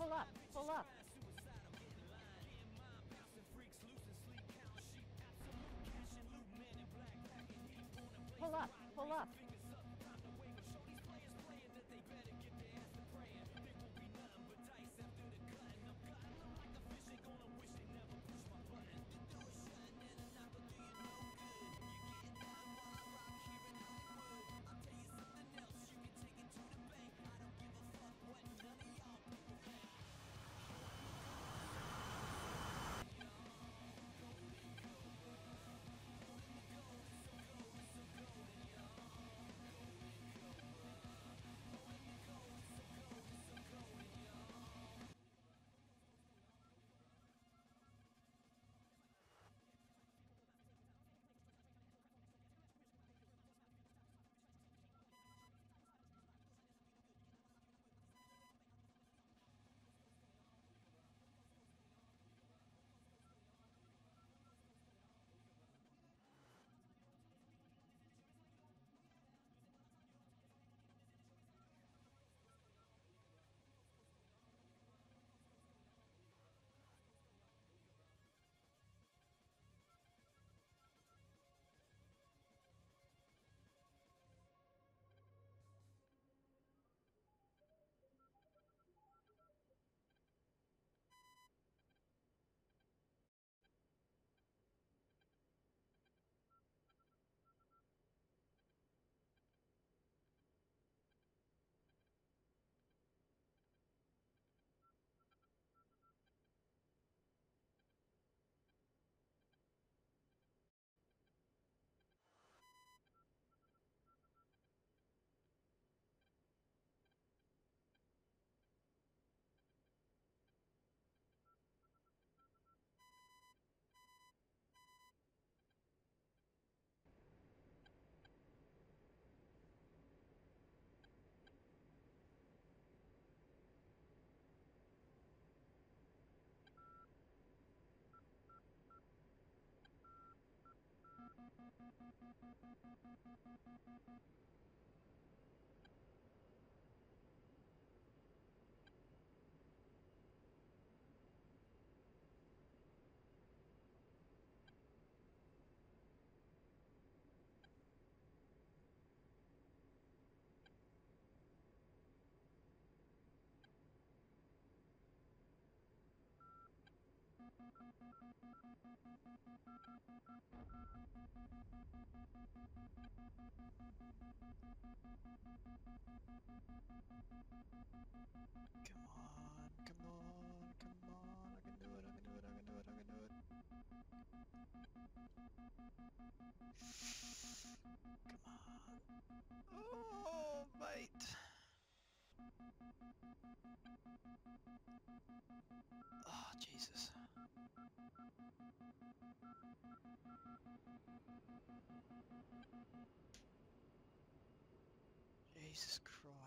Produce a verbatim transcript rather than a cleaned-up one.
pull up, pull up. Pull up, pull up. Come on, come on, come on, I can do it, I can do it, I can do it, I can do it. Come on. Oh, mate. Oh, Jesus. Jesus Christ.